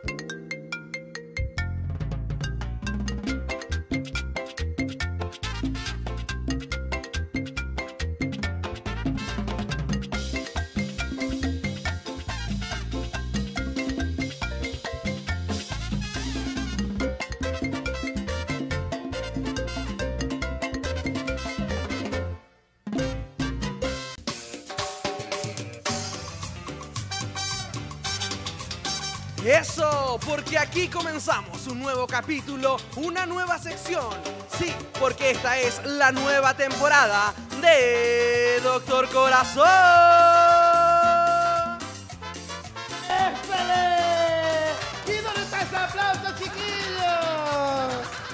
Eso, porque aquí comenzamos un nuevo capítulo, una nueva sección. Sí, porque esta es la nueva temporada de Doctor Corazón. ¡Éxale! ¿Y dónde está ese aplauso, chiquillos?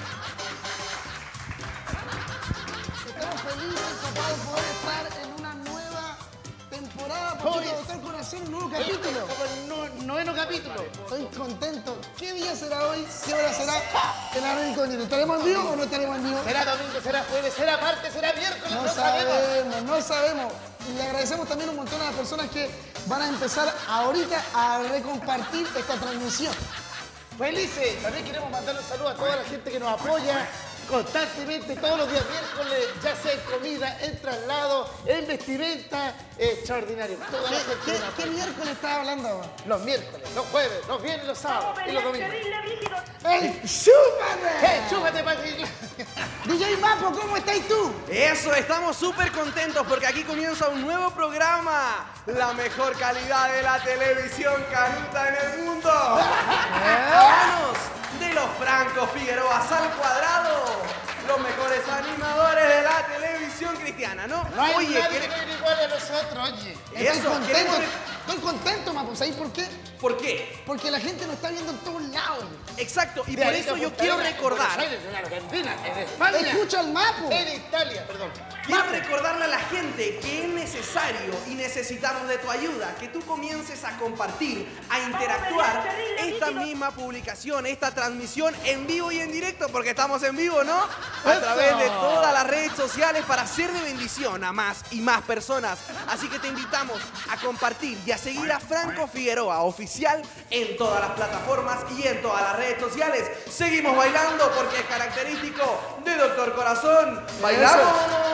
Estamos felices, papá, de poder estar en una nueva temporada. Porque Doctor Corazón, un nuevo capítulo. Como el noveno capítulo. Estoy contento. ¿Qué día será hoy? ¿Qué hora será? En la red incógnita. ¿Estaremos en vivo o no estaremos en vivo? ¿Será domingo, será jueves, será martes, será miércoles? No sabemos, no sabemos. Y le agradecemos también un montón a las personas que van a empezar ahorita a recompartir esta transmisión. Felices. También queremos mandar un saludo a toda la gente que nos apoya constantemente todos los días miércoles, ya sea en comida, en traslado, en vestimenta, extraordinario. Toda la gente que nos ¿Qué apoya. miércoles estás hablando? Los miércoles, los jueves, los viernes, los sábados y los domingos. ¡Ey, súmate! ¡Chúpate, Patrick! DJ Mapo, ¿cómo estás tú? Eso, estamos súper contentos porque aquí comienza un nuevo programa. La mejor calidad de la televisión canuta en el mundo. A manos de los Franco Figueroa al cuadrado. Los mejores animadores de la televisión cristiana, ¿no? No hay Oye, nadie que viene igual a nosotros, oye. Estoy contento, Mapo. ¿Sabes por qué? ¿Por qué? Porque la gente nos está viendo en todos lados. Exacto, y por eso yo quiero recordar. En Argentina, en España. Escucha el Mapo. En Italia, perdón. Quiero recordarle a la gente que es necesario y necesitamos de tu ayuda, que tú comiences a compartir, a interactuar esta misma publicación, esta transmisión en vivo y en directo, porque estamos en vivo, ¿no? A través de todas las redes sociales para ser de bendición a más y más personas. Así que te invitamos a compartir y a seguir a Franco Figueroa Oficial en todas las plataformas y en todas las redes sociales. Seguimos bailando porque es característico de Doctor Corazón. ¡Bailamos!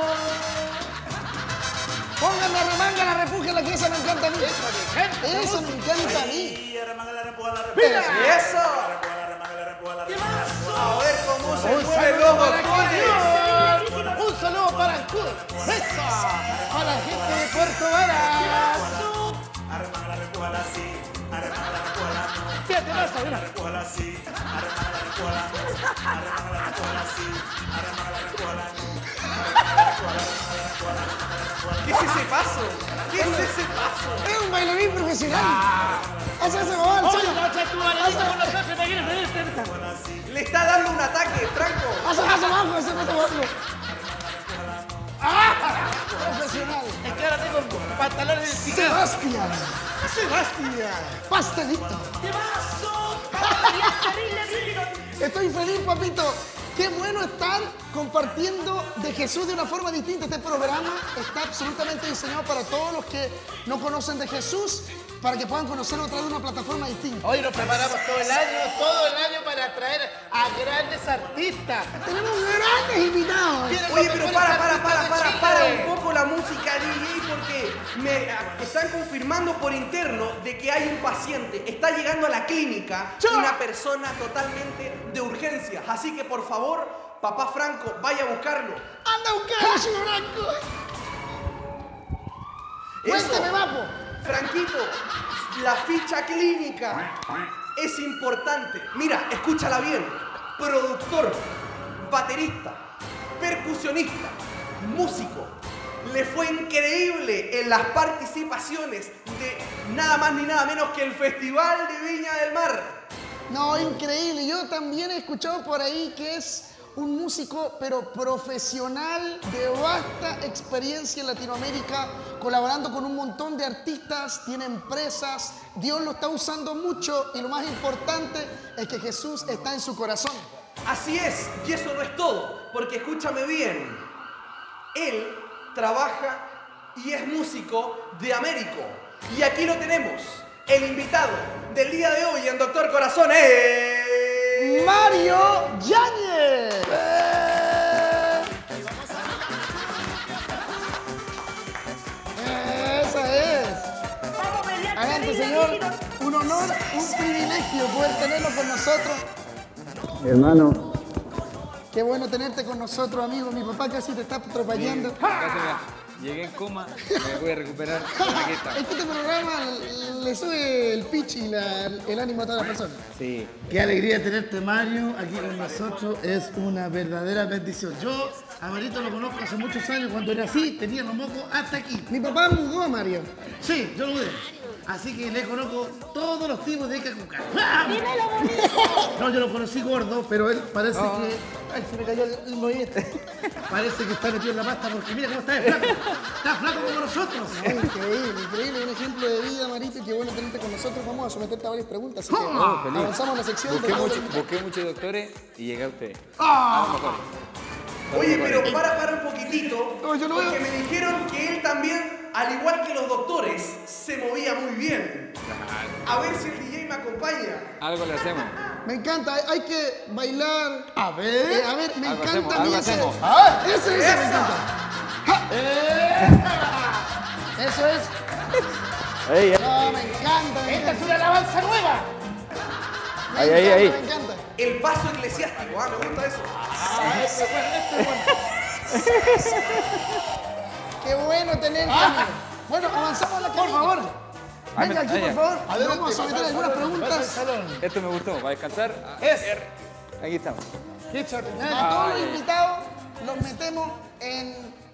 Pónganme a remanga la refugia, la que esa me encanta a mí. Eso me encanta a mí. ¡Eso! A ver cómo se mueven los doctores. Un saludo para el club. ¡Eso! A la gente de Puerto Varas. Fíjate, vas a ver. ¿Qué es ese paso? ¿Qué es ese paso? Es un bailarín profesional. Hace ese babal, Oye, chayo. no, tu bailarina con nosotros, ¿te quieres venir? Le está dando un ataque, Franco. Hace abajo, hace abajo. Profesional. Es que ahora tengo pantalones de picado. Sebastián. Pastelito. Estoy feliz, papito. Qué bueno estar compartiendo de Jesús de una forma distinta. Este programa está absolutamente diseñado para todos los que no conocen de Jesús, para que puedan conocerlo a través de una plataforma distinta. Hoy nos preparamos todo el año para traer a grandes artistas. Tenemos grandes invitados. Vienen Oye, los pero mejores para artistas de un Chile. poco la música, DJ, porque me están confirmando por interno de que hay un paciente, está llegando a la clínica, una persona totalmente de urgencias. Así que, por favor, papá Franco, vaya a buscarlo. ¡Anda a buscar a Chico Branco! Cuénteme, Mapo. Franquito, la ficha clínica es importante. Mira, escúchala bien. Productor, baterista, percusionista, músico. Le fue increíble en las participaciones de nada más ni nada menos que el Festival de Viña del Mar. No, increíble. Yo también he escuchado por ahí que es un músico, pero profesional, de vasta experiencia en Latinoamérica, colaborando con un montón de artistas, tiene empresas, Dios lo está usando mucho y lo más importante es que Jesús está en su corazón. Así es, y eso no es todo, porque escúchame bien, él trabaja y es músico de Américo. Y aquí lo tenemos, el invitado, del día de hoy en Doctor Corazón es... Mario Yáñez. Esa es. Adelante, señor. Un honor, un privilegio poder tenerlo con nosotros. Hermano. Qué bueno tenerte con nosotros, amigo. Mi papá casi te está atropellando. Llegué en coma, me voy a recuperar. Aquí está. Es que este programa le sube el pitch y el ánimo a todas las personas. Sí. Qué alegría tenerte, Mario, aquí con nosotros. Es una verdadera bendición. Yo a Marito lo conozco hace muchos años. Cuando era así, tenía los mocos hasta aquí. Mi papá mudó a Mario. Sí, yo lo mudé. Así que le conozco todos los tipos de cacuca. No, yo lo conocí gordo, pero él parece que... Ay, se me cayó el movimiento. Parece que está metido en la pasta porque mira cómo está de flaco. Está flaco como nosotros. No, increíble, increíble. Un ejemplo de vida, Marito, y qué bueno tenerte con nosotros. Vamos a someterte a varias preguntas. Así que feliz. avanzamos a la sección Busqué muchos doctores y llegué a usted. Oye, pero para un poquitito, No, yo no porque veo. me dijeron que él también, al igual que los doctores, se movía muy bien. A ver si el DJ me acompaña. Algo le hacemos. Me encanta, hay que bailar. A ver. Me Algo encanta hacemos, a mí algo ese. hacemos. Ese me encanta. Eso es. No, me encanta. Esta es una alabanza nueva. Me Ahí, encanta, ahí. Me encanta. El paso eclesiástico, me gusta eso. Qué bueno tenerte, amigo. Bueno, avanzamos a la cabina. Por favor. Venga aquí, por favor. Adelante, Vamos a someter algunas preguntas. Esto me gustó, para descansar. Aquí estamos. Qué extraordinario. A todos los invitados los metemos en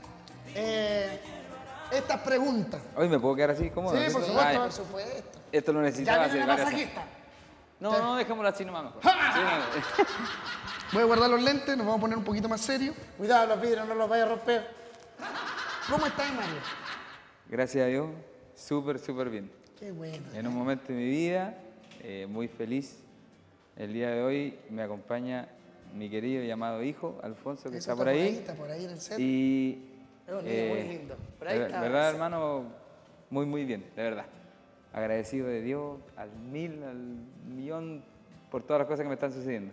estas preguntas. Hoy me puedo quedar así, ¿cómo? Sí, por supuesto. Ay, Por supuesto. esto lo Ya necesitaba viene hace la varias... masajista. No, dejémoslo así nomás mejor. Sí, no. Voy a guardar los lentes, nos vamos a poner un poquito más serios. Cuidado los vidrios, no los vaya a romper. ¿Cómo estás, Mario? Gracias a Dios, súper bien. Qué bueno. En un momento de mi vida, muy feliz. El día de hoy me acompaña mi querido y amado hijo, Alfonso, que Eso está por ahí. Está por ahí en el set. Y, Es un niño muy lindo. Por ahí está. verdad, hermano, muy bien, de verdad. Agradecido de Dios al 1000, al millón por todas las cosas que me están sucediendo.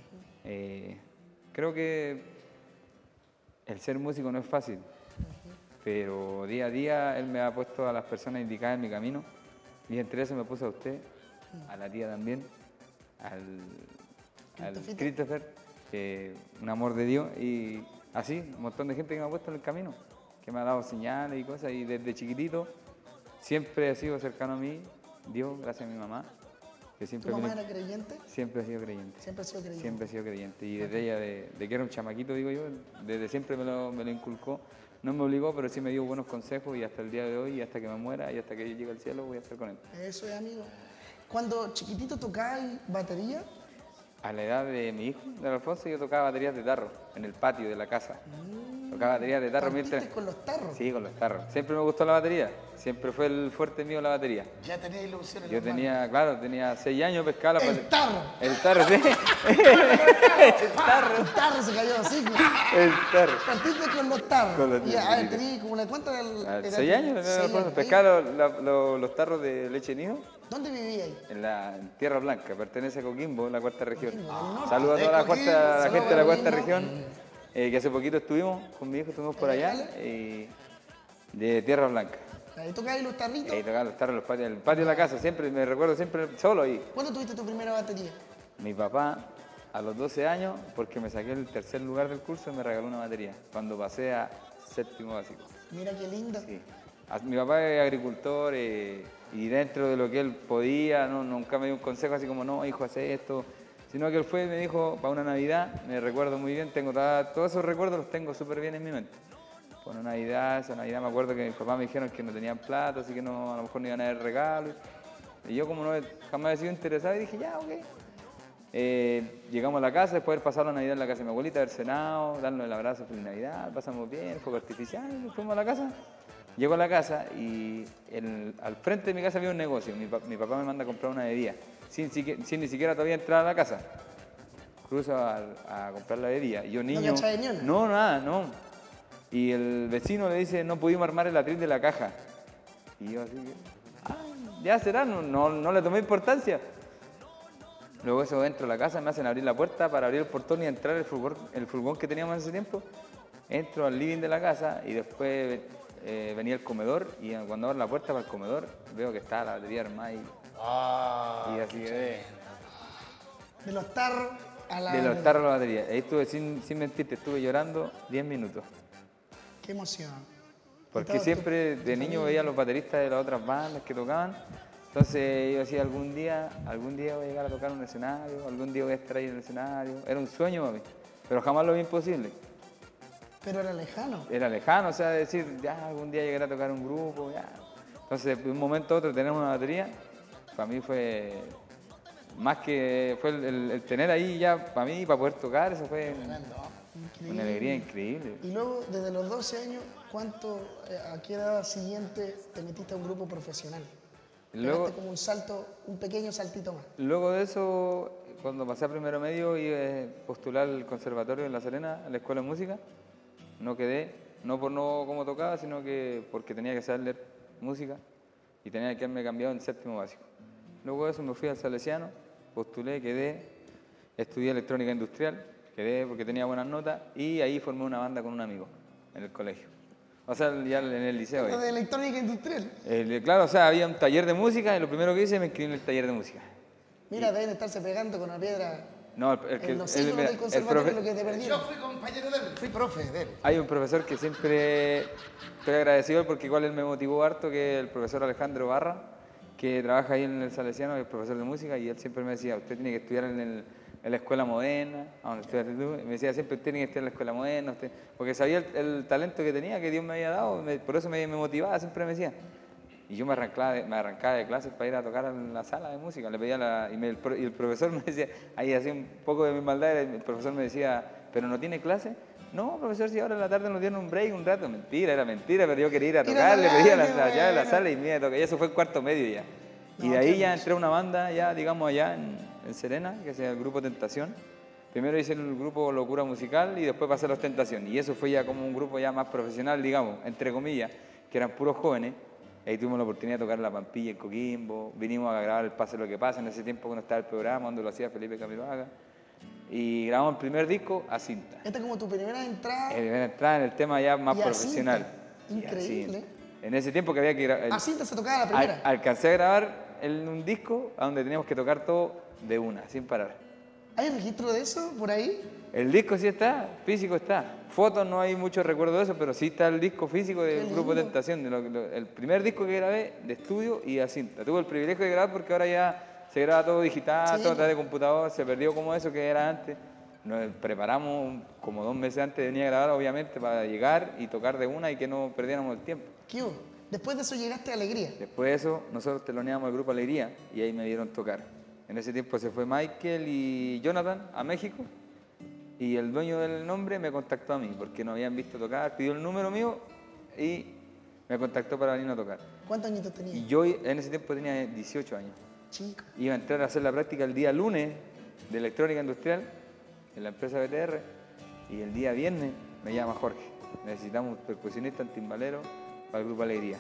Creo que el ser músico no es fácil, pero día a día Él me ha puesto a las personas indicadas en mi camino y entre eso me puso a usted, a la tía también, al Christopher, un amor de Dios y así, un montón de gente que me ha puesto en el camino, que me ha dado señales y cosas y desde chiquitito siempre ha sido cercano a mí, Dios, gracias a mi mamá, que siempre ¿Tu mamá era creyente? siempre ha sido creyente. Siempre ha sido creyente. Siempre he sido creyente. Y desde ella, de que era un chamaquito, digo yo, desde siempre me lo inculcó. No me obligó, pero sí me dio buenos consejos y hasta el día de hoy, y hasta que me muera, y hasta que yo llegue al cielo, voy a estar con él. Eso es, amigo. Cuando chiquitito tocabas batería, A la edad de mi hijo, de Alfonso, yo tocaba baterías de tarro, en el patio de la casa. Tocaba baterías de tarro partiste mientras... con los tarros. Sí, con los tarros. Siempre me gustó la batería. Siempre fue el fuerte mío la batería. Ya tenía ilusiones. Yo tenía 6 años, pescaba la El tarro. El tarro, sí. El tarro se cayó así. El tarro. Partiste con los tarros. Con los Y a ver, tarros. tenías como una cuenta del... 6 años, pescaba los tarros de leche nido. ¿Dónde vivía ahí? En Tierra Blanca, pertenece a Coquimbo, la cuarta región. Coquimbo, Saludos a toda la, Coquimbo, la gente de la cuarta Coquimbo. región, que hace poquito estuvimos, con mi hijo estuvimos por allá, de Tierra Blanca. Ahí tocabas los tarritos. Ahí tocaba los tarros en los patios, en el patio de la casa, siempre, me recuerdo siempre solo ahí. ¿Cuándo tuviste tu primera batería? Mi papá, a los 12 años, porque me saqué el tercer lugar del curso, me regaló una batería, cuando pasé a séptimo básico. Mira qué linda. Sí. Mi papá es agricultor y dentro de lo que él podía, nunca me dio un consejo así como, no, hijo, hace esto, sino que él fue y me dijo, para una Navidad, me recuerdo muy bien, tengo todos esos recuerdos, los tengo súper bien en mi mente. Para una Navidad, esa Navidad me acuerdo que mis papás me dijeron que no tenían plata, así que no, a lo mejor no iban a dar regalos. Y yo como jamás he sido interesado, y dije, ya, ok. Llegamos a la casa, después de haber pasado la Navidad en la casa de mi abuelita, haber cenado, darnos el abrazo, feliz Navidad, pasamos bien, fuego artificial, fuimos a la casa. Llego a la casa y al frente de mi casa había un negocio. Mi papá me manda a comprar una bebida, sin ni siquiera todavía entrar a la casa. Cruzo a comprar la bebida. Y yo niño... cachai ni una? No, nada, no. Y el vecino le dice, no pudimos armar el atril de la caja. Y yo así que... ya será, no le tomé importancia. Luego eso entro a la casa, me hacen abrir la puerta para abrir el portón y entrar el furgón que teníamos en ese tiempo. Entro al living de la casa y después venía el comedor y cuando abro la puerta para el comedor veo que está la batería armada y así quedé. De los tarros a la... De los tarros a la batería. Ahí estuve, sin mentirte, estuve llorando 10 minutos. Qué emoción. Porque siempre de niño veía a los bateristas de las otras bandas que tocaban. Entonces yo decía, algún día voy a llegar a tocar un escenario, algún día voy a estar ahí en el escenario. Era un sueño para mí, pero jamás lo vi imposible. Pero era lejano. Era lejano, o sea, decir, ya algún día llegaré a tocar un grupo, ya. Entonces, de un momento a otro tener una batería, para mí fue más que fue el tener ahí ya, para mí, para poder tocar, eso fue una alegría increíble. Y luego, desde los 12 años, ¿a qué edad siguiente te metiste a un grupo profesional? Luego, como un salto, un pequeño saltito más. Luego de eso, cuando pasé a primero medio, iba a postular al conservatorio en La Serena, a la escuela de música. No quedé, no por no como tocaba, sino que porque tenía que saber leer música y tenía que haberme cambiado en séptimo básico. Luego de eso me fui al Salesiano, postulé, quedé, estudié electrónica industrial, quedé porque tenía buenas notas y ahí formé una banda con un amigo en el colegio. O sea, ya en el liceo. ¿De electrónica industrial? Claro, o sea, había un taller de música y lo primero que hice me inscribí en el taller de música. Mira, deben estarse pegando con la piedra. No, en los siglos del conservatorio lo que te perdieron. Yo fui compañero de él, fui profe de él. Hay un profesor que siempre estoy agradecido porque igual él me motivó harto, que es el profesor Alejandro Barra, que trabaja ahí en el Salesiano, es profesor de música, y él siempre me decía, usted tiene que estudiar en la escuela moderna, donde estudiaste tú, me decía siempre, usted tiene que estudiar en la escuela moderna, porque sabía el talento que tenía, que Dios me había dado, por eso me motivaba, siempre me decía. Y yo me arrancaba de clases para ir a tocar en la sala de música, le pedía y el profesor me decía, ahí hacía un poco de mi maldad, el profesor me decía, ¿pero no tiene clase? No, profesor, si ahora en la tarde nos dieron un break, un rato. Mentira, era mentira, pero yo quería ir a tocar, le pedía la llave de la sala y me iba a tocar. Y eso fue en cuarto medio ya. Y de ahí ya entré a una banda, ya digamos allá en Serena, que es el grupo Tentación. Primero hice el grupo Locura Musical y después pasé a Los Tentación. Y eso fue ya como un grupo ya más profesional, digamos, entre comillas, que eran puros jóvenes. Ahí tuvimos la oportunidad de tocar La Pampilla en Coquimbo, vinimos a grabar el Pase Lo Que Pasa, en ese tiempo cuando estaba el programa, donde lo hacía Felipe Camiroaga. Y grabamos el primer disco a cinta. Esta es como tu primera entrada. Primera entrada en el tema ya más profesional. Increíble. En ese tiempo que había que grabar. A cinta se tocaba la primera. Alcancé a grabar un disco a donde teníamos que tocar todo de una, sin parar. ¿Hay registro de eso por ahí? El disco sí está, físico está. Fotos no hay mucho recuerdo de eso, pero sí está el disco físico del Grupo Tentación, el primer disco que grabé de estudio y a cinta. Tuve el privilegio de grabar porque ahora ya se graba todo digital, todo a través de computador, se perdió como eso que era antes. Nos preparamos como 2 meses antes de venir a grabar, obviamente, para llegar y tocar de una y que no perdiéramos el tiempo. ¿Qué hubo? Después de eso llegaste a Alegría. Después de eso, nosotros teloneamos el grupo Alegría y ahí me dieron tocar. En ese tiempo se fue Michael y Jonathan a México y el dueño del nombre me contactó a mí porque no habían visto tocar, pidió el número mío y me contactó para venir a tocar. ¿Cuántos añitos tenías? Y yo en ese tiempo tenía 18 años. Chico. Iba a entrar a hacer la práctica el día lunes de electrónica industrial en la empresa BTR y el día viernes me llama Jorge. Necesitamos un percusionista, un timbalero para el grupo Alegría.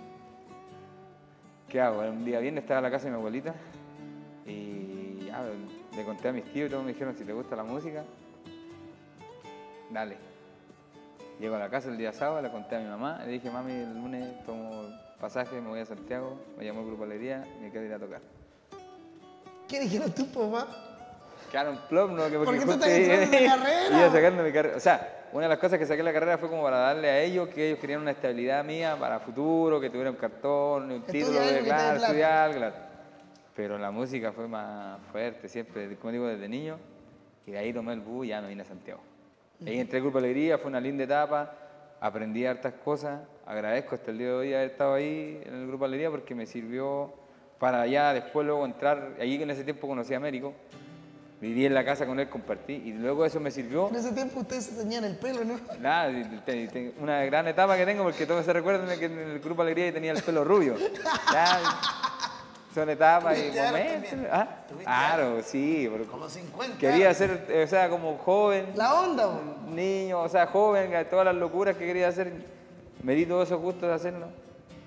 ¿Qué hago? Un día viernes estaba en la casa de mi abuelita y ya le conté a mis tíos y todos me dijeron, si te gusta la música, dale. Llego a la casa el día sábado, le conté a mi mamá, le dije, mami, el lunes tomo pasaje, me voy a Santiago, me llamó el grupo Alegría y me quiero ir a tocar. ¿Qué dijeron tu papá? Quedaron plop, ¿no? ¿Por qué tú estás entrando en la carrera? Iba sacando mi carrera. O sea, una de las cosas que saqué en la carrera fue como para darle a ellos, que ellos querían una estabilidad mía para futuro, que tuviera un cartón, un título, claro, estudiar, claro. Pero la música fue más fuerte siempre, como digo, desde niño. Y de ahí tomé el bus y ya me vine a Santiago. Ahí entré al Grupo Alegría, fue una linda etapa, aprendí hartas cosas. Agradezco hasta el día de hoy haber estado ahí en el Grupo Alegría porque me sirvió para ya después luego entrar. Allí en ese tiempo conocí a Américo. Viví en la casa con él, compartí, y luego eso me sirvió. En ese tiempo ustedes se teñían el pelo, ¿no? Nada, una gran etapa que tengo, porque todos se recuerdan que en el Grupo Alegría tenía el pelo rubio. Ya, son etapas y momentos. ¿Ah? Claro, sí. Como 50. Quería ser, o sea, como joven. La onda, bro. Niño, o sea, joven, todas las locuras que quería hacer. Me di todos esos gustos de hacerlo.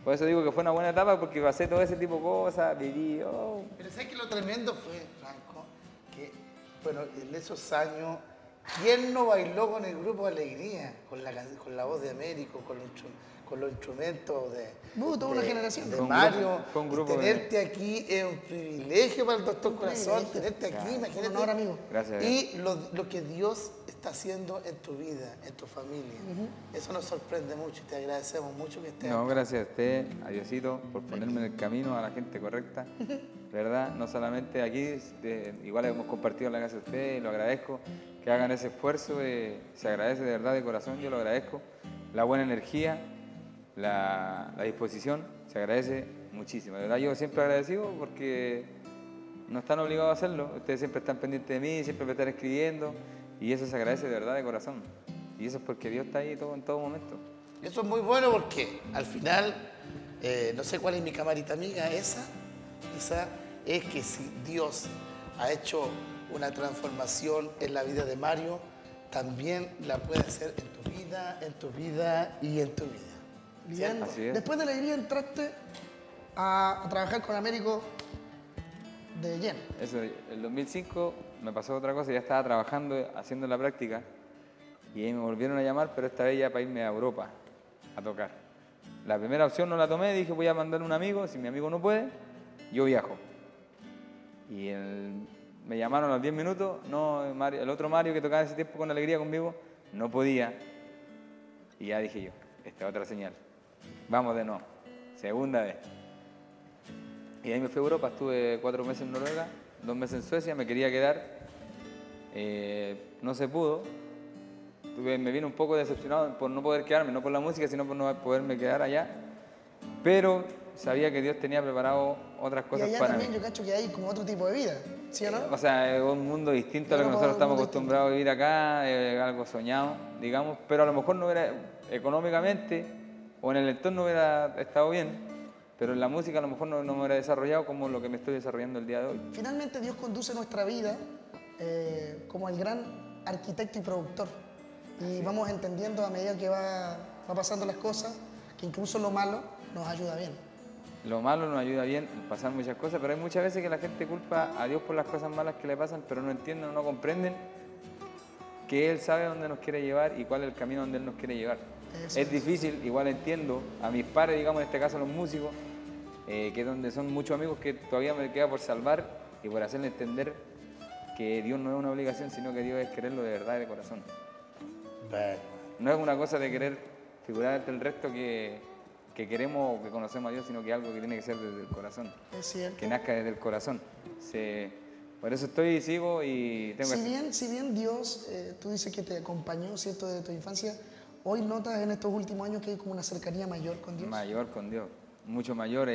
Por eso digo que fue una buena etapa, porque pasé todo ese tipo de cosas, viví, Pero ¿sabes que lo tremendo fue, Franco? Que, bueno, en esos años, ¿quién no bailó con el grupo Alegría? Con la voz de Américo, con los instrumentos Toda una generación. de Fue un Mario. grupo- fue un grupo Y tenerte aquí es un privilegio para el Doctor Corazón. privilegio. Tenerte aquí, imagínate. Un honor, amigo. Gracias. Y lo que Dios está haciendo en tu vida, en tu familia. Eso nos sorprende mucho y te agradecemos mucho que estés No, aquí. gracias a usted, a Diosito, por ponerme en el camino a la gente correcta. ¿Verdad? No solamente aquí, igual hemos compartido en la casa de ustedes, lo agradezco. Que hagan ese esfuerzo, se agradece de verdad, de corazón, yo lo agradezco. La buena energía, la disposición, se agradece muchísimo. De verdad, yo siempre agradecido porque no están obligados a hacerlo. Ustedes siempre están pendientes de mí, siempre me están escribiendo y eso se agradece de verdad, de corazón. Y eso es porque Dios está ahí en todo momento. Eso es muy bueno porque al final, no sé cuál es mi camarita amiga, esa es que si Dios ha hecho una transformación en la vida de Mario, también la puede hacer en tu vida, en tu vida y en tu vida. Bien. Así es. Después de la alegría entraste a trabajar con Américo de lleno. Eso, el 2005 me pasó otra cosa, ya estaba trabajando, haciendo la práctica y ahí me volvieron a llamar, pero esta vez ya para irme a Europa a tocar. La primera opción no la tomé, dije voy a mandar a un amigo, si mi amigo no puede, yo viajo. Y me llamaron a los 10 minutos, no, el otro Mario que tocaba ese tiempo con alegría conmigo, no podía. Y ya dije yo, esta es otra señal, vamos de nuevo, segunda vez. Y ahí me fui a Europa, estuve 4 meses en Noruega, 2 meses en Suecia, me quería quedar, no se pudo. Me vine un poco decepcionado por no poder quedarme, no por la música, sino por no poderme quedar allá. Pero sabía que Dios tenía preparado otras Y cosas allá para también mí. yo cacho que hay como otro tipo de vida, ¿sí o no? O sea, es un mundo distinto a lo que nosotros estamos acostumbrados a vivir acá, algo soñado, digamos, pero a lo mejor no hubiera, económicamente o en el entorno hubiera estado bien, pero en la música a lo mejor no me hubiera desarrollado como lo que me estoy desarrollando el día de hoy. Finalmente Dios conduce nuestra vida como el gran arquitecto y productor. Y vamos entendiendo a medida que va pasando las cosas, que incluso lo malo nos ayuda bien. Lo malo nos ayuda bien en pasar muchas cosas, pero hay muchas veces que la gente culpa a Dios por las cosas malas que le pasan, pero no entienden o no comprenden que Él sabe dónde nos quiere llevar y cuál es el camino donde Él nos quiere llevar. Eso Es difícil, igual entiendo, a mis padres, digamos en este caso a los músicos, que es donde son muchos amigos que todavía me queda por salvar y por hacerle entender que Dios no es una obligación, sino que Dios es quererlo de verdad y de corazón. Bueno. No es una cosa de querer figurar ante el resto que queremos o que conocemos a Dios, sino que es algo que tiene que ser desde el corazón, Es cierto. que nazca desde el corazón. Por eso estoy y sigo y tengo que... Si bien Dios, tú dices que te acompañó, ¿cierto?, desde tu infancia, hoy notas en estos últimos años que hay como una cercanía mayor con Dios. Mayor con Dios, mucho mayor.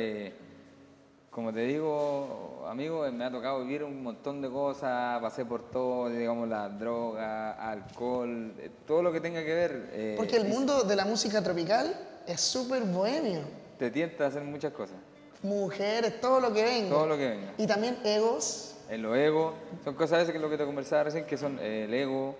Como te digo, amigo, me ha tocado vivir un montón de cosas, pasé por todo, digamos, la droga, alcohol, todo lo que tenga que ver. Porque el mundo de la música tropical es súper bohemio. Te tienta a hacer muchas cosas, Mujeres, todo lo que venga. todo lo que venga. Y también egos. En los egos, son cosas a veces que lo que te conversaba recién, que son el ego,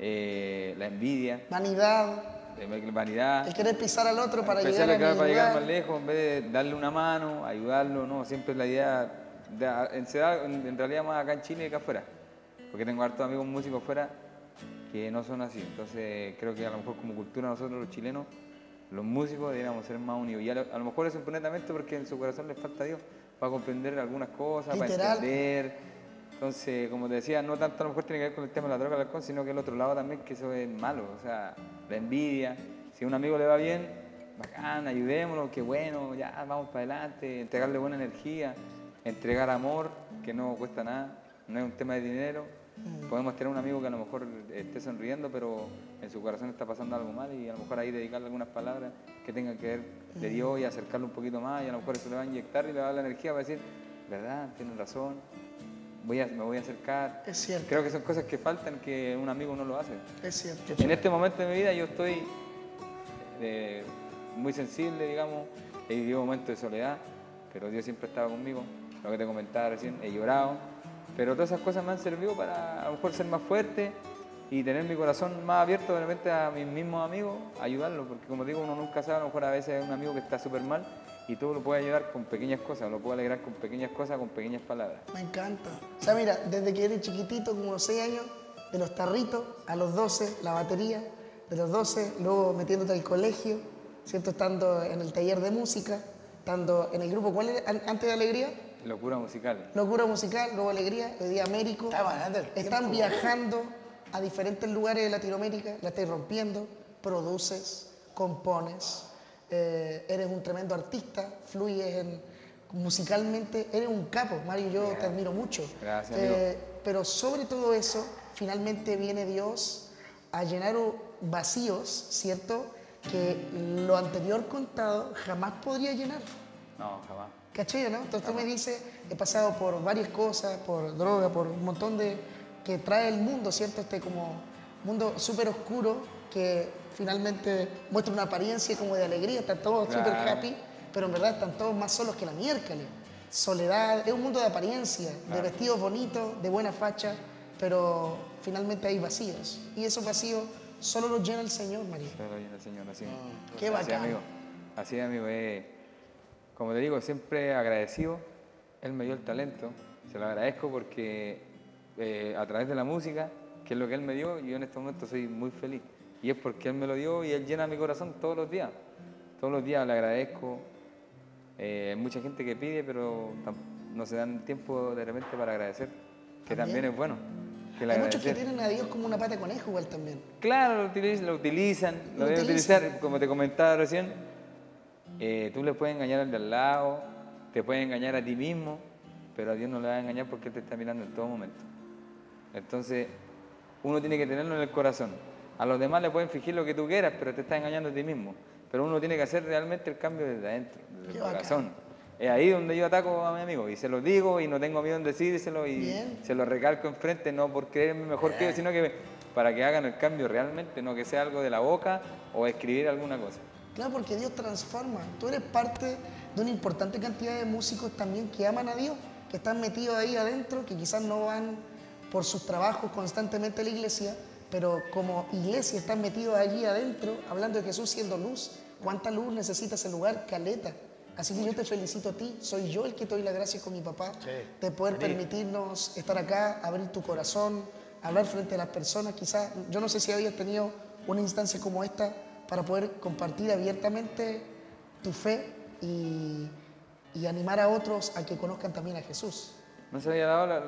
la envidia, Vanidad, vanidad. el querer pisar al otro para Empezar llegar a a mi para llegar lugar. más lejos, en vez de darle una mano, ayudarlo, no, siempre la idea, se da en realidad más acá en Chile que acá afuera, porque tengo hartos amigos músicos afuera que no son así, entonces creo que a lo mejor como cultura nosotros los chilenos, los músicos deberíamos ser más unidos, y a lo mejor eso es netamente porque en su corazón les falta Dios, para comprender algunas cosas, Literal. para entender. Entonces, como te decía, no tanto a lo mejor tiene que ver con el tema de la droga, el alcohol, sino que el otro lado también, que eso es malo, o sea, la envidia. Si a un amigo le va bien, bacán, ayudémoslo, qué bueno, ya vamos para adelante, entregarle buena energía, entregar amor, que no cuesta nada, no es un tema de dinero. Podemos tener un amigo que a lo mejor esté sonriendo, pero en su corazón está pasando algo mal y a lo mejor ahí dedicarle algunas palabras que tengan que ver de Dios y acercarlo un poquito más y a lo mejor eso le va a inyectar y le va a dar la energía para decir, verdad, tienes razón. Me voy a acercar. Es cierto. Creo que son cosas que faltan, que un amigo no lo hace. Es cierto. En este momento de mi vida yo estoy muy sensible, digamos. He vivido momentos de soledad, pero Dios siempre estaba conmigo. Lo que te comentaba recién, he llorado. Pero todas esas cosas me han servido para a lo mejor ser más fuerte y tener mi corazón más abierto realmente a mis mismos amigos, ayudarlos. Porque como digo, uno nunca sabe, a lo mejor a veces hay un amigo que está súper mal y todo lo puede ayudar con pequeñas cosas, lo puede alegrar con pequeñas cosas, con pequeñas palabras. Me encanta. O sea, mira, desde que eres chiquitito, como 6 años, de los tarritos, a los 12, la batería, de los 12, luego metiéndote al colegio, ¿cierto? Estando en el taller de música, estando en el grupo, ¿cuál era antes de Alegría? Locura musical. Locura musical, luego Alegría, hoy día Américo. Están viajando a diferentes lugares de Latinoamérica, la estás rompiendo, produces, compones, eres un tremendo artista, fluyes musicalmente, eres un capo, Mario, yo te admiro mucho. Gracias, amigo. Pero sobre todo eso, finalmente viene Dios a llenar vacíos, ¿cierto? Que lo anterior contado jamás podría llenar. No, jamás. ¿Cachai, no? Entonces tú me dices, he pasado por varias cosas, por droga, por un montón de... que trae el mundo, ¿cierto? Este como mundo súper oscuro que finalmente muestra una apariencia como de alegría, están todos súper happy, pero en verdad están todos más solos que la miércoles. Soledad, es un mundo de apariencia, de vestidos bonitos, de buena facha, pero finalmente hay vacíos. Y esos vacíos solo los llena el Señor, María. Solo los llena el Señor, así. Qué bacán. Así es, amigo. Como te digo, siempre agradecido. Él me dio el talento. Se lo agradezco porque a través de la música, que es lo que Él me dio, yo en este momento soy muy feliz. Y es porque Él me lo dio y Él llena mi corazón todos los días. Todos los días le agradezco. Hay mucha gente que pide, pero no se dan tiempo de repente para agradecer, que también es bueno. Hay muchos que tienen a Dios como una pata de conejo igual también. Claro, lo utilizan, lo deben utilizar, como te comentaba recién. Tú le puedes engañar al de al lado, te puedes engañar a ti mismo, pero a Dios no le vas a engañar porque Él te está mirando en todo momento. Entonces, uno tiene que tenerlo en el corazón. A los demás le pueden fingir lo que tú quieras, pero te estás engañando a ti mismo. Pero uno tiene que hacer realmente el cambio desde adentro, desde el corazón. Es ahí donde yo ataco a mi amigo y se lo digo y no tengo miedo en decírselo y se lo recalco enfrente, no por creerme mejor que ellos, sino que para que hagan el cambio realmente, no que sea algo de la boca o escribir alguna cosa. Claro, porque Dios transforma. Tú eres parte de una importante cantidad de músicos también que aman a Dios, que están metidos ahí adentro, que quizás no van por sus trabajos constantemente a la iglesia, pero como iglesia están metidos allí adentro, hablando de Jesús siendo luz. ¿Cuánta luz necesita ese lugar? Caleta. Así que yo te felicito a ti. Soy yo el que te doy las gracias con mi papá de poder permitirnos estar acá, abrir tu corazón, hablar frente a las personas. Quizás, yo no sé si habías tenido una instancia como esta para poder compartir abiertamente tu fe y animar a otros a que conozcan también a Jesús. No se había dado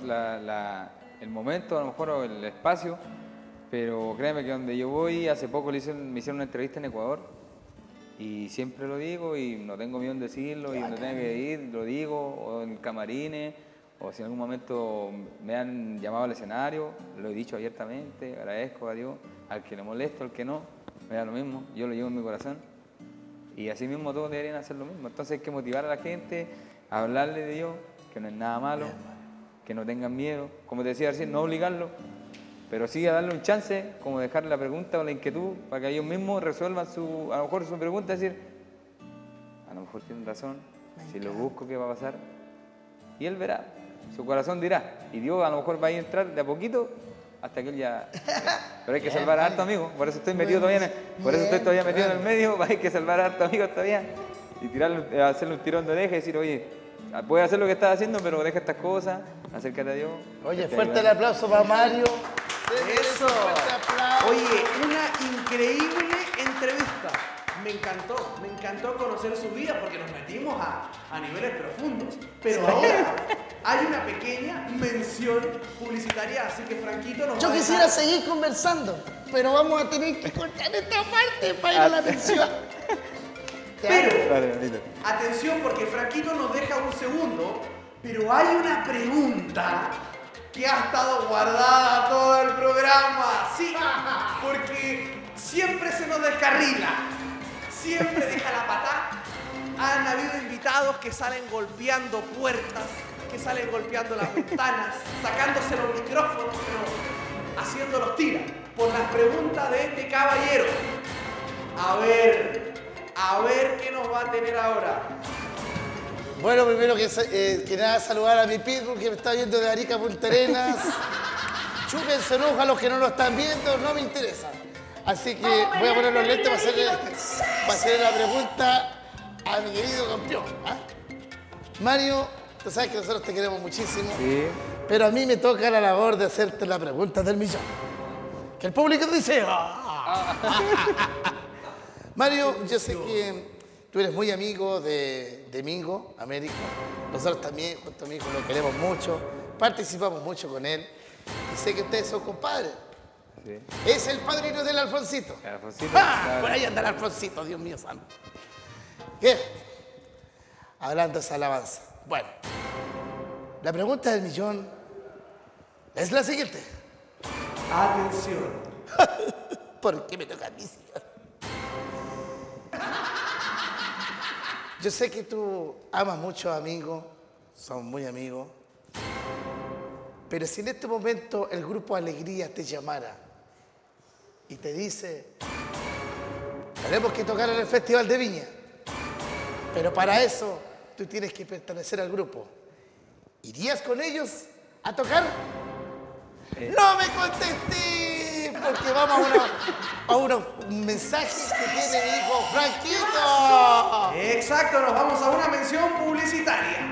el momento, a lo mejor, o el espacio, pero créeme que donde yo voy, hace poco me hicieron una entrevista en Ecuador y siempre lo digo y no tengo miedo en decirlo y donde tenga que ir, lo digo, o en camarines, o si en algún momento me han llamado al escenario, lo he dicho abiertamente, agradezco a Dios, al que le molesto, al que no, me da lo mismo, yo lo llevo en mi corazón y así mismo todos deberían hacer lo mismo. Entonces hay que motivar a la gente a hablarle de Dios, que no es nada malo, que no tengan miedo, como te decía recién, no obligarlo, pero sí a darle un chance, como dejarle la pregunta o la inquietud para que ellos mismos resuelvan a lo mejor su pregunta, decir, a lo mejor tienen razón, si lo busco, ¿qué va a pasar? Y él verá, su corazón dirá, y Dios a lo mejor va a ir a entrar de a poquito hasta que él ya... Pero hay que salvar a harto amigo, por eso estoy metido todavía, metido en el medio, hay que salvar a harto amigo todavía y hacerle un tirón de oreja y decir, oye, puedes hacer lo que estás haciendo, pero deja estas cosas, acércate a Dios. Oye, fuerte el aplauso para Mario. Eso. Oye, una increíble entrevista. Me encantó conocer su vida porque nos metimos a niveles profundos. Pero ahora hay una pequeña mención publicitaria, así que Franquito nos Yo va a quisiera dejar... seguir conversando, pero vamos a tener que cortar esta parte para ir a la mención. Pero, atención porque Franquito nos deja un segundo, pero hay una pregunta que ha estado guardada todo el programa, sí, porque siempre se nos descarrila, siempre deja la patada. Han habido invitados que salen golpeando puertas, que salen golpeando las ventanas, sacándose los micrófonos, pero haciéndolos tiras por las preguntas de este caballero. A ver qué nos va a tener ahora. Bueno, primero que nada saludar a mi pitbull que me está viendo de Arica, Punta Arenas. Chúpense enoja a los que no lo están viendo, no me interesa. Así que voy a poner los lentes para hacerle la pregunta a mi querido campeón. ¿Ah? Mario, tú sabes que nosotros te queremos muchísimo. Sí. Pero a mí me toca la labor de hacerte la pregunta del millón. Que el público dice... Mario, yo sé que tú eres muy amigo de Mingo, Américo. Nosotros también, junto a mi hijo, lo queremos mucho. Participamos mucho con él. Y sé que ustedes son compadres. Sí. Es el padrino del Alfonsito. El Alfonsito, ¡Ah! claro. Por ahí anda el Alfonsito, Dios mío santo. ¿Qué? Hablando de esa alabanza. Bueno, la pregunta del millón es la siguiente. Atención. ¿Por qué me toca a mí, señor? Yo sé que tú amas mucho a Mingo, somos muy amigos, pero si en este momento el Grupo Alegría te llamara y te dice, tenemos que tocar en el Festival de Viña, pero para eso tú tienes que pertenecer al grupo, ¿irías con ellos a tocar? ¡No me contesté! Porque vamos a unos mensajes que tiene mi hijo Franquito. Exacto, nos vamos a una mención publicitaria.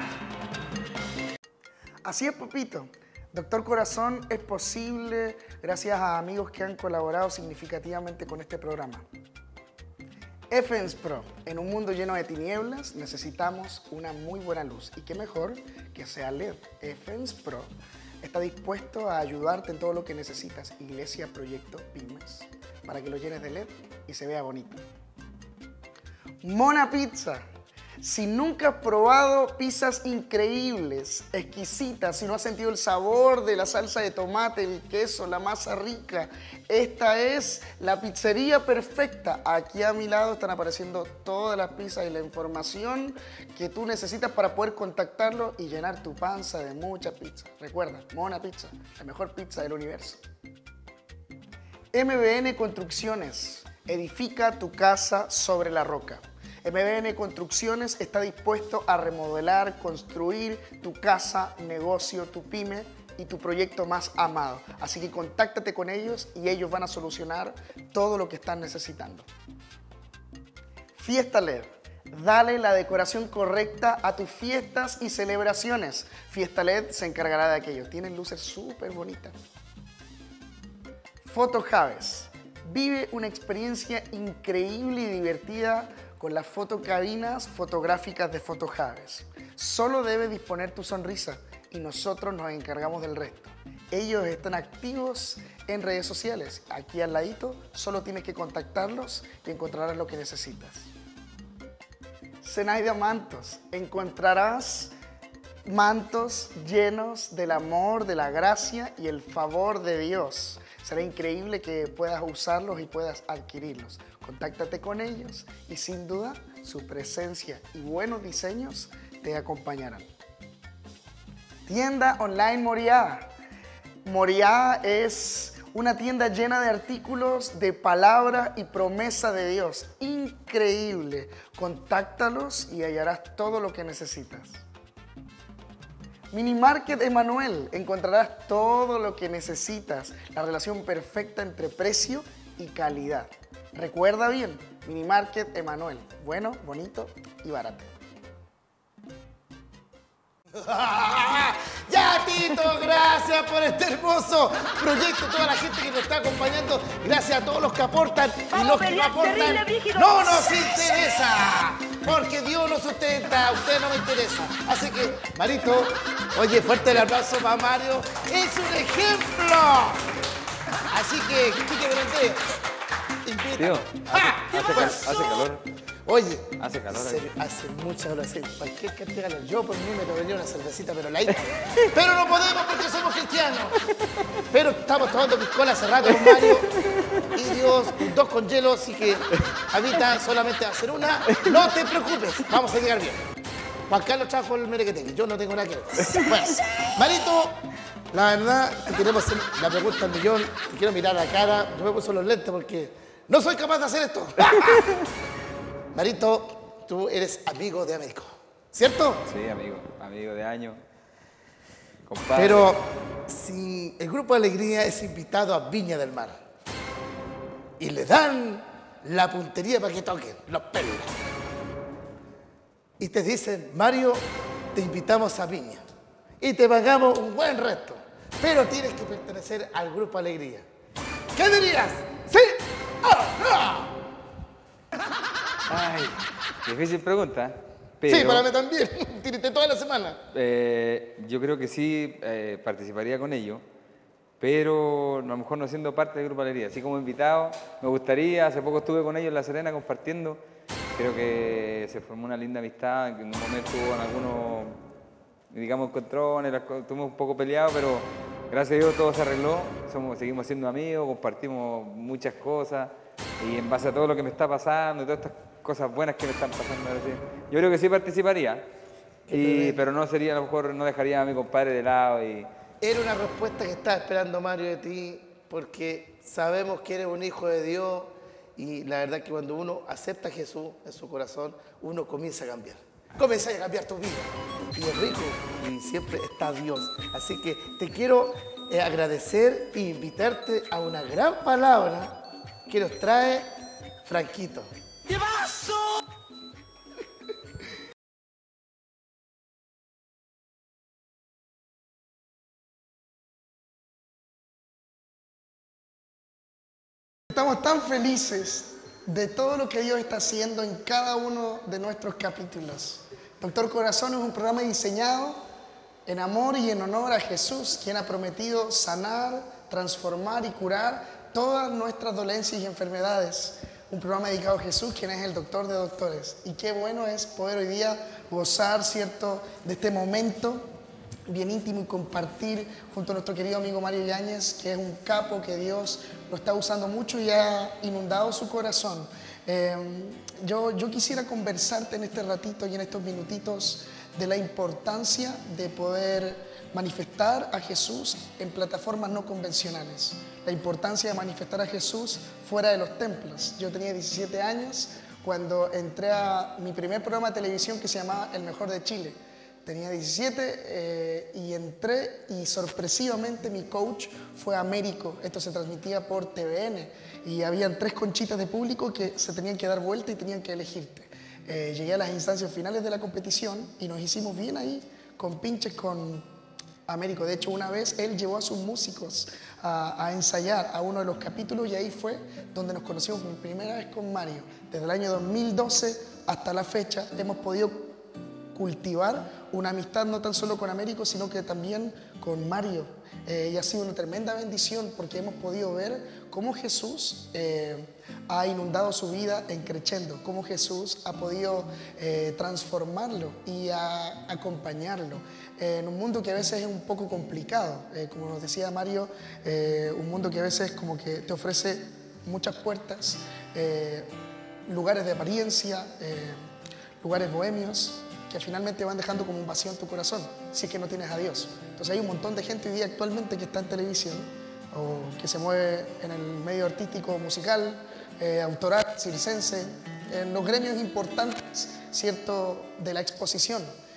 Así es, Popito. Doctor Corazón es posible gracias a amigos que han colaborado significativamente con este programa. FENS Pro. En un mundo lleno de tinieblas necesitamos una muy buena luz. Y qué mejor que sea LED. FENS Pro está dispuesto a ayudarte en todo lo que necesitas. Iglesia, proyectos, pymes, para que lo llenes de LED y se vea bonito. Mona Pizza. Si nunca has probado pizzas increíbles, exquisitas, si no has sentido el sabor de la salsa de tomate, el queso, la masa rica, esta es la pizzería perfecta. Aquí a mi lado están apareciendo todas las pizzas y la información que tú necesitas para poder contactarlo y llenar tu panza de mucha pizza. Recuerda, Mona Pizza, la mejor pizza del universo. MBN Construcciones, edifica tu casa sobre la roca. MBN Construcciones está dispuesto a remodelar, construir tu casa, negocio, tu pyme y tu proyecto más amado. Así que contáctate con ellos y ellos van a solucionar todo lo que están necesitando. Fiesta LED. Dale la decoración correcta a tus fiestas y celebraciones. Fiesta LED se encargará de aquello. Tienen luces súper bonitas. Fotojaves. Vive una experiencia increíble y divertida con las fotocabinas fotográficas de Fotojaves. Solo debes disponer tu sonrisa y nosotros nos encargamos del resto. Ellos están activos en redes sociales. Aquí al ladito, solo tienes que contactarlos y encontrarás lo que necesitas. Zenaida Mantos. Encontrarás mantos llenos del amor, de la gracia y el favor de Dios. Será increíble que puedas usarlos y puedas adquirirlos. Contáctate con ellos y sin duda su presencia y buenos diseños te acompañarán. Tienda online Moriá. Moriá es una tienda llena de artículos de palabra y promesa de Dios. Increíble. Contáctalos y hallarás todo lo que necesitas. Mini Market Emanuel, encontrarás todo lo que necesitas, la relación perfecta entre precio y calidad. Recuerda bien, Mini Market Emanuel, bueno, bonito y barato. Ya, Tito, gracias por este hermoso proyecto, toda la gente que nos está acompañando, gracias a todos los que aportan y los que no aportan, no nos interesa, porque Dios nos sustenta, a usted no me interesa. Así que, Marito, oye, fuerte el aplauso para Mario, es un ejemplo. Así que, Quique Brandé, invita. Tío, hace calor. Oye, Hace calor hace mucha calor, hace cualquier cantidad de calor. Yo por mí me tomaría una cervecita, pero pero no podemos porque somos cristianos. Pero estamos tomando piscola hace rato con Mario. Y Dios, 2 con hielo, así que ahorita solamente va a hacer una. No te preocupes, vamos a llegar bien. Juan Carlos trajo el merequeteque, yo no tengo nada que ver. Bueno, Marito, la verdad, te queremos hacer la pregunta al millón. Te quiero mirar a la cara. Yo me puse los lentes porque no soy capaz de hacer esto. Marito, tú eres amigo de Américo, ¿cierto? Sí, amigo de años. Compadre. Pero si el Grupo Alegría es invitado a Viña del Mar y le dan la puntería para que toquen los pelos, y te dicen, Mario, te invitamos a Viña y te pagamos un buen resto, pero tienes que pertenecer al Grupo Alegría. ¿Qué dirías? ¿Sí o no? Ay, difícil pregunta. Pero, Sí, para mí también. Tírate toda la semana. yo creo que sí participaría con ellos, pero a lo mejor no siendo parte del Grupo Alegría. Así como invitado, me gustaría. Hace poco estuve con ellos en La Serena compartiendo. Creo que se formó una linda amistad, que en un momento hubo en algunos, digamos, encontrones, estuvimos un poco peleados, pero gracias a Dios todo se arregló. Seguimos siendo amigos, compartimos muchas cosas y en base a todo lo que me está pasando y todas estas cosas buenas que me están pasando, yo creo que sí participaría, pero no sería, a lo mejor no dejaría a mi compadre de lado. Era una respuesta que estaba esperando Mario de ti, porque sabemos que eres un hijo de Dios y la verdad que cuando uno acepta a Jesús en su corazón, uno comienza a cambiar. Comienza a cambiar tu vida. Y es rico y siempre está Dios. Así que te quiero agradecer e invitarte a una gran palabra que nos trae Franquito. Estamos tan felices de todo lo que Dios está haciendo en cada uno de nuestros capítulos. Doctor Corazón es un programa diseñado en amor y en honor a Jesús, quien ha prometido sanar, transformar y curar todas nuestras dolencias y enfermedades. Un programa dedicado a Jesús, quien es el doctor de doctores. Y qué bueno es poder hoy día gozar, ¿cierto?, de este momento bien íntimo y compartir junto a nuestro querido amigo Mario Yáñez, que es un capo que Dios lo está usando mucho y ha inundado su corazón. Yo quisiera conversarte en este ratito y en estos minutitos de la importancia de poder manifestar a Jesús en plataformas no convencionales, la importancia de manifestar a Jesús fuera de los templos. Yo tenía 17 años cuando entré a mi primer programa de televisión que se llamaba El Mejor de Chile. Tenía 17 y entré y sorpresivamente mi coach fue Américo. Esto se transmitía por TVN y habían 3 conchitas de público que se tenían que dar vuelta y tenían que elegirte. Llegué a las instancias finales de la competición y nos hicimos bien ahí, con pinches con Américo. De hecho, una vez él llevó a sus músicos a ensayar a uno de los capítulos y ahí fue donde nos conocimos por primera vez con Mario. Desde el año 2012 hasta la fecha hemos podido cultivar una amistad no tan solo con Américo, sino que también con Mario. Y ha sido una tremenda bendición porque hemos podido ver cómo Jesús ha inundado su vida en creciendo, cómo Jesús ha podido transformarlo y acompañarlo en un mundo que a veces es un poco complicado. Como nos decía Mario, un mundo que a veces como que te ofrece muchas puertas, lugares de apariencia, lugares bohemios, que finalmente van dejando como un vacío en tu corazón, si es que no tienes a Dios. Entonces hay un montón de gente hoy día actualmente que está en televisión o que se mueve en el medio artístico, musical, autoral, circense, en los gremios importantes, ¿cierto?, de la exposición.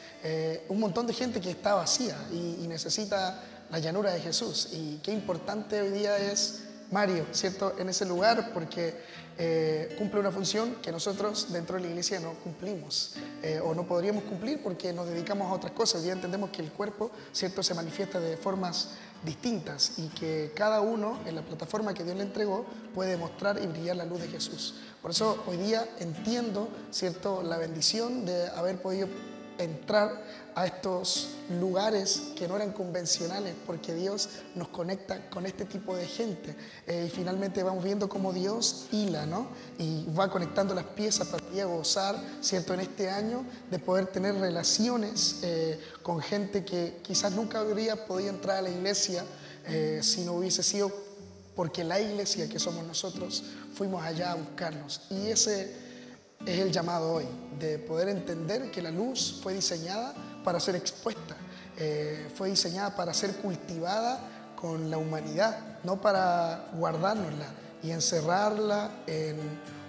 Un montón de gente que está vacía y necesita la llanura de Jesús. Y qué importante hoy día es Mario, ¿cierto?, en ese lugar, porque cumple una función que nosotros dentro de la iglesia no cumplimos o no podríamos cumplir porque nos dedicamos a otras cosas. Ya entendemos que el cuerpo, ¿cierto?, se manifiesta de formas distintas y que cada uno en la plataforma que Dios le entregó puede mostrar y brillar la luz de Jesús. Por eso hoy día entiendo, ¿cierto?, la bendición de haber podido entrar a estos lugares que no eran convencionales, porque Dios nos conecta con este tipo de gente y finalmente vamos viendo cómo Dios hila, ¿no?, y va conectando las piezas para poder gozar, ¿cierto?, en este año de poder tener relaciones con gente que quizás nunca habría podido entrar a la iglesia si no hubiese sido porque la iglesia que somos nosotros fuimos allá a buscarnos. Y ese es el llamado hoy, de poder entender que la luz fue diseñada para ser expuesta, fue diseñada para ser cultivada con la humanidad, no para guardárnosla y encerrarla en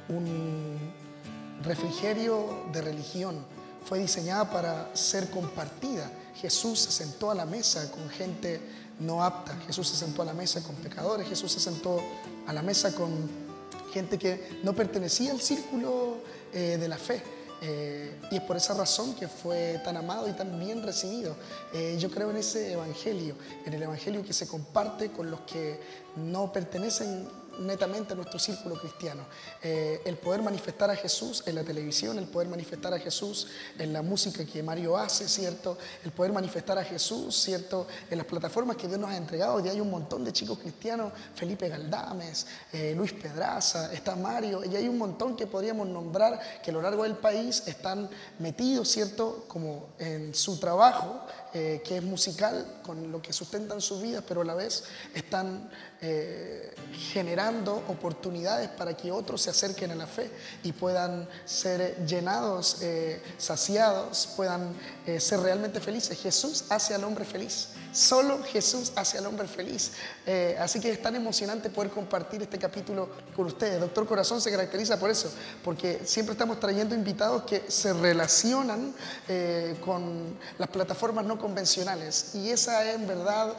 un refrigerio de religión. Fue diseñada para ser compartida. Jesús se sentó a la mesa con gente no apta, Jesús se sentó a la mesa con pecadores, Jesús se sentó a la mesa con gente que no pertenecía al círculo de la fe. Y es por esa razón que fue tan amado y tan bien recibido. Yo creo en ese evangelio, en el evangelio que se comparte con los que no pertenecen netamente a nuestro círculo cristiano. El poder manifestar a Jesús en la televisión, el poder manifestar a Jesús en la música que Mario hace, ¿cierto? El poder manifestar a Jesús, ¿cierto? En las plataformas que Dios nos ha entregado. Hoy hay un montón de chicos cristianos, Felipe Galdames, Luis Pedraza, está Mario, y hay un montón que podríamos nombrar que a lo largo del país están metidos, ¿cierto? Como en su trabajo, que es musical, con lo que sustentan sus vidas, pero a la vez están generando oportunidades para que otros se acerquen a la fe y puedan ser llenados, saciados, puedan ser realmente felices. Jesús hace al hombre feliz. Solo Jesús hace al hombre feliz. Así que es tan emocionante poder compartir este capítulo con ustedes. Doctor Corazón se caracteriza por eso, porque siempre estamos trayendo invitados que se relacionan con las plataformas no convencionales. Y esa es en verdad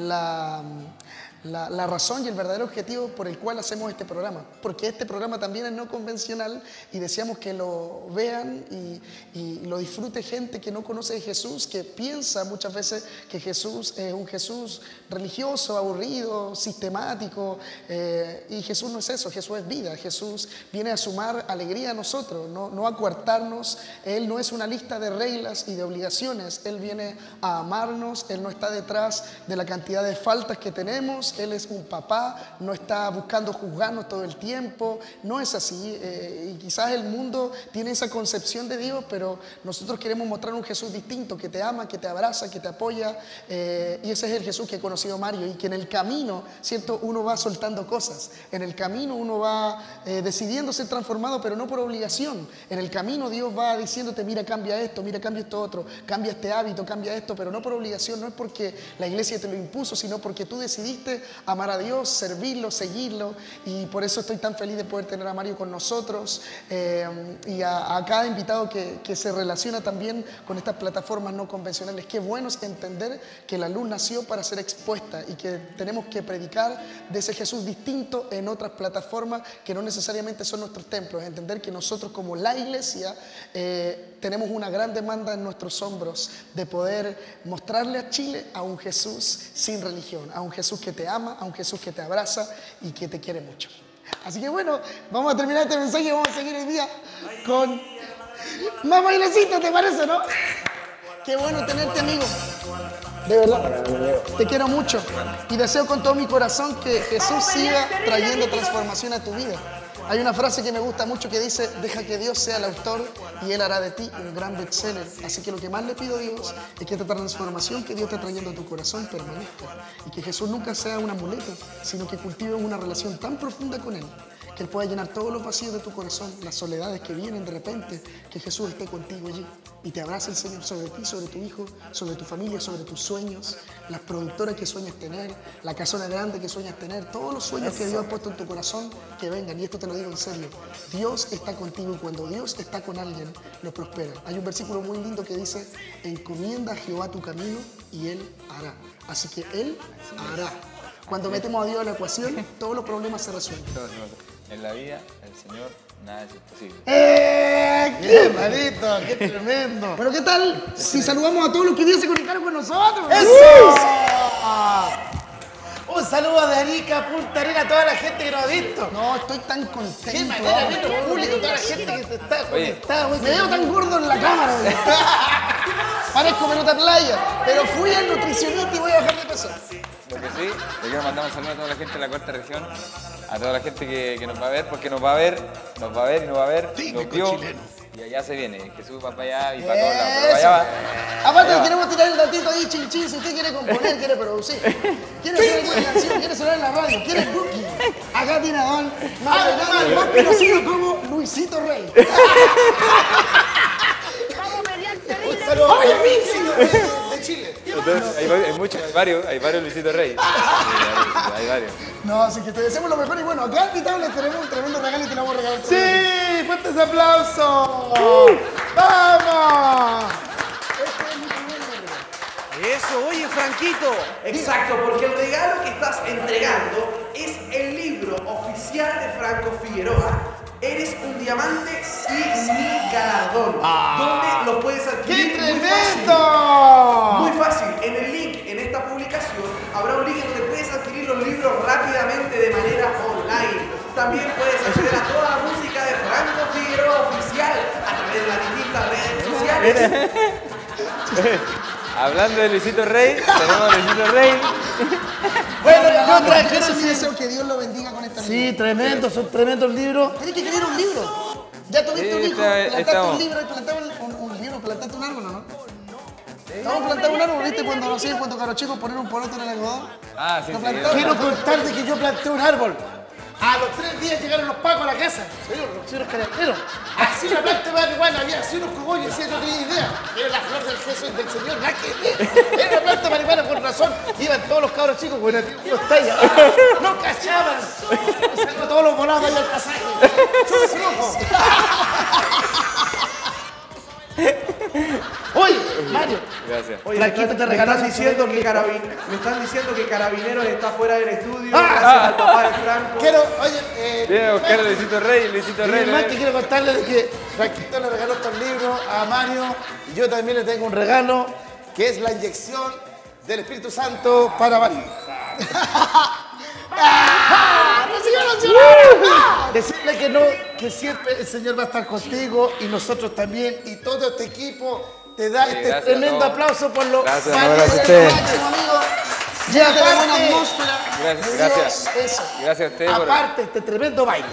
la razón y el verdadero objetivo por el cual hacemos este programa, porque este programa también es no convencional y deseamos que lo vean y lo disfrute gente que no conoce de Jesús, que piensa muchas veces que Jesús es un Jesús religioso, aburrido, sistemático, y Jesús no es eso. Jesús es vida. Jesús viene a sumar alegría a nosotros, no a coartarnos. Él no es una lista de reglas y de obligaciones. Él viene a amarnos. Él no está detrás de la cantidad de faltas que tenemos. Él es un papá, no está buscando juzgarnos todo el tiempo, no es así. Y quizás el mundo tiene esa concepción de Dios, pero nosotros queremos mostrar un Jesús distinto, que te ama, que te abraza, que te apoya, y ese es el Jesús que he conocido Mario, y que en el camino, ¿cierto?, uno va soltando cosas, en el camino uno va decidiendo ser transformado, pero no por obligación. En el camino Dios va diciéndote, mira, cambia esto, mira, cambia esto otro, cambia este hábito, cambia esto, pero no por obligación. No es porque la iglesia te lo impuso, sino porque tú decidiste amar a Dios, servirlo, seguirlo, y por eso estoy tan feliz de poder tener a Mario con nosotros, y a cada invitado que se relaciona también con estas plataformas no convencionales. Qué bueno es entender que la luz nació para ser expuesta y que tenemos que predicar de ese Jesús distinto en otras plataformas que no necesariamente son nuestros templos. Entender que nosotros como la iglesia tenemos una gran demanda en nuestros hombros de poder mostrarle a Chile a un Jesús sin religión, a un Jesús que te ama, a un Jesús que te abraza y que te quiere mucho. Así que bueno, vamos a terminar este mensaje y vamos a seguir el día con más bailecito, ¿te parece, no? Qué bueno tenerte, amigo. De verdad, te quiero mucho y deseo con todo mi corazón que Jesús siga trayendo transformación a tu vida. Hay una frase que me gusta mucho que dice, deja que Dios sea el autor y Él hará de ti un gran bestseller. Así que lo que más le pido a Dios es que esta transformación que Dios está trayendo a tu corazón permanezca. Y que Jesús nunca sea un amuleto, sino que cultive una relación tan profunda con Él, que Él pueda llenar todos los vacíos de tu corazón, las soledades que vienen de repente, que Jesús esté contigo allí. Y te abrace el Señor sobre ti, sobre tu hijo, sobre tu familia, sobre tus sueños, las productoras que sueñas tener, la casona grande que sueñas tener, todos los sueños que Dios ha puesto en tu corazón, que vengan. Y esto te lo digo en serio, Dios está contigo y cuando Dios está con alguien, lo prospera. Hay un versículo muy lindo que dice, encomienda a Jehová tu camino y Él hará. Así que Él hará. Cuando metemos a Dios en la ecuación, todos los problemas se resuelven. En la vida, el Señor, nada es imposible. ¡Qué manito! ¡Qué tremendo! Bueno, ¿qué tal si saludamos a todos los que hoy día se conectaron con nosotros? ¡Eso! Un saludo de Arica, Punta Arenas, a toda la gente que nos ha visto. No, estoy tan contento. ¡Qué manera, viendo público! Toda la gente que se está conectada. Me veo tan gordo en la cámara, güey. Parezco pelota playa, pero fui al nutricionista y voy a bajar de peso. Lo que sí, le quiero mandar un saludo a toda la gente de la cuarta región, a toda la gente que nos va a ver, porque nos va a ver y nos va a ver, nos vio, y allá se viene. Jesús va para allá y para todos lados, pero allá va. Aparte, queremos tirar el ratito ahí, chin chin, si usted quiere componer, quiere producir, quiere hacer alguna canción, quiere sonar en la radio, quiere booking. Acá tiene a Don más conocido como Luisito Rey. Un saludo ¡Oye, de Chile. Entonces, hay varios Luisito Rey. Sí, hay varios. No, así que te deseamos lo mejor y bueno, acá al invitado le tenemos un tremendo regalo y te lo vamos a regalar. ¡Sí! ¡Fuertes aplausos! ¡Vamos! Eso, oye, Franquito. Exacto, porque el regalo que estás entregando es el libro oficial de Franco Figueroa, Eres un diamante y mi galardón. ¿Dónde lo puedes adquirir? ¡Qué tremendo! Muy fácil. En el link, en esta publicación, habrá un link en donde puedes adquirir los libros rápidamente de manera online. También puedes acceder a toda la música de Franco Figueroa Oficial a través de las distintas redes sociales. Hablando de Luisito Rey, tenemos a Luisito Rey. Bueno, yo traje Eso sí deseo que Dios lo bendiga con esta Sí, tremendo, son tremendos libros. Tienes que escribir un libro. Ya tuviste Sí, un hijo, plantaste estamos. un libro y plantaste un libro, plantaste un árbol, ¿no? Vamos a plantar un árbol, ¿viste? Cuando nos siguen, cuando caros chicos poner un poroto en el algodón. Ah, sí, Lo sí. plantaron. Quiero contarte que yo planté un árbol. A los 3 días llegaron los pacos a la casa. Señor carabineros. Así una planta de marihuana, había así unos cogollos, decía, no tenía idea. Era la flor del Jesús del Señor, nada que ver. Era una planta de marihuana, por razón. Iban todos los cabros chicos con los tallas. No cachaban. Sacó todos los volados ahí al pasaje. ¡Chúpese el ojo! Oye, Mario. Gracias. Oye, Flaquito, te regaló me están diciendo que Carabineros está fuera del estudio. Ah. Gracias al papá de Franco. Quiero, oye, Viene a buscar a Luisito Rey, Luisito y Rey. además que quiero contarles de que Franquito le regaló estos libros a Mario y yo también le tengo un regalo que es la inyección del Espíritu Santo para Mario. Decirle que no, que siempre el Señor va a estar contigo y nosotros también y todo este equipo te da Sí, este gracias a tremendo todos. aplauso por lo Gracias, valiente gracias a que ustedes. eres. Máximo, amigo. Llévate la buena aparte- atmósfera. Gracias, de gracias. Dios, eso. Gracias a ustedes por... Aparte este tremendo baile.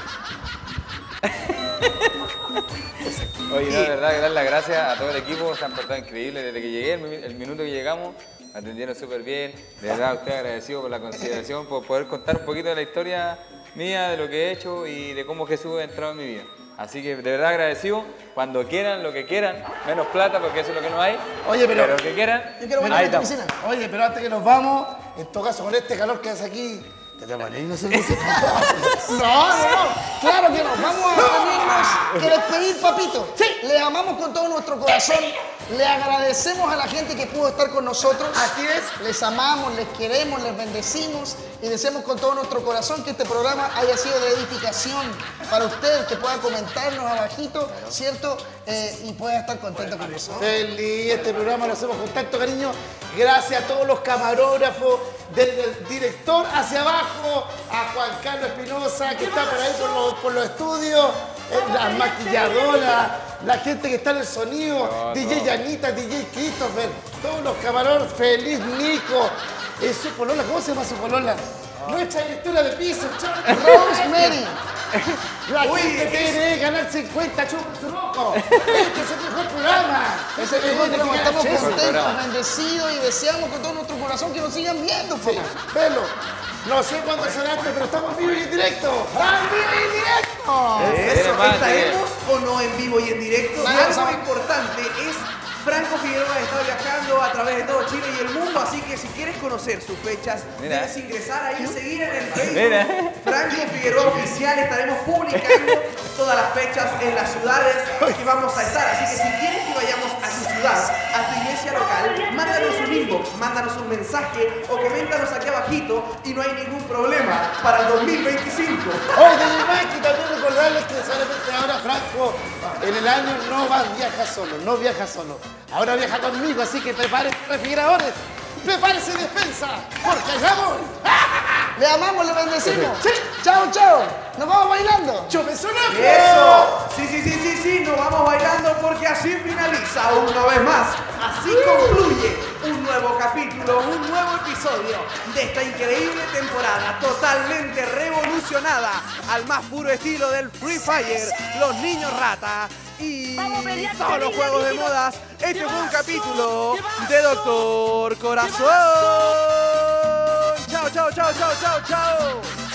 Oye, no, de verdad, que dar las gracias a todo el equipo, se han portado increíble desde que llegué, el minuto que llegamos, me atendieron súper bien, de verdad, a usted agradecido por la consideración, por poder contar un poquito de la historia mía, de lo que he hecho y de cómo Jesús ha entrado en mi vida. Así que de verdad agradecido, cuando quieran, lo que quieran, menos plata porque eso es lo que no hay, Oye, pero- lo que quieran, Yo quiero bailar ahí en tu estamos. piscina. Oye, pero antes que nos vamos, en todo caso con este calor que hace aquí, ¿te tomaría una cervecita? No. Claro que nos vamos a tenernos que despedir, papito. Sí. Les amamos con todo nuestro corazón. Le agradecemos a la gente que pudo estar con nosotros. Así es. Les amamos, les queremos, les bendecimos y deseamos con todo nuestro corazón que este programa haya sido de edificación para usted, que pueda comentarnos abajito, ¿cierto? Y pueda estar contento con eso. Feliz, este programa lo hacemos con tanto cariño. Gracias a todos los camarógrafos, desde el director hacia abajo, a Juan Carlos Espinosa, que está por ahí por los estudios, las maquilladoras, la gente que está en el sonido, DJ Yanita, DJ Christopher, todos los camarógrafos, feliz Nico. Su polola, ¿cómo se llama su polola? Nuestra directora de piso, Rosemary. la gente tiene que ganar 50 chupos su rojo. Este es el mejor programa. Ese es el mejor programa. Estamos Sí, contentos, bendecidos y deseamos con todo nuestro corazón que nos sigan viendo, Sí, papá. velo. No sé cuándo será esto, pero estamos vivos y en directo. ¡En vivo y en directo! Eso, más, ¿estaremos o no en vivo y en directo? Y Claro, algo sabe. importante es Franco Figueroa está viajando a través de todo Chile y el mundo, así que si quieres conocer sus fechas, Mira. debes ingresar ahí, seguir en el Facebook. Mira. Franco Figueroa Oficial, estaremos publicando todas las fechas en las ciudades que vamos a estar. Así que si quieres que vayamos a tu ciudad, a tu iglesia local, mándanos un inbox, mándanos un mensaje o coméntanos aquí abajito y no hay ningún problema para el 2025. Oye, Mike, también recordarles que solamente ahora Franco en el año no viaja solo, no viaja solo. Ahora viaja conmigo, así que prepárense refrigeradores, prepárense despensa, porque allá voy. Le amamos, le bendecimos. Sí. Chao, chao. Nos vamos bailando. ¡Chúpese un ojo! ¡Eso! Sí, nos vamos bailando porque así finaliza una vez más. Así concluye un nuevo capítulo, un nuevo episodio de esta increíble temporada totalmente revolucionada al más puro estilo del Free Fire, los niños rata y todos los juegos de modas. Este fue un capítulo de Doctor Corazón. Chao, chao, chao, chao, chao, chao.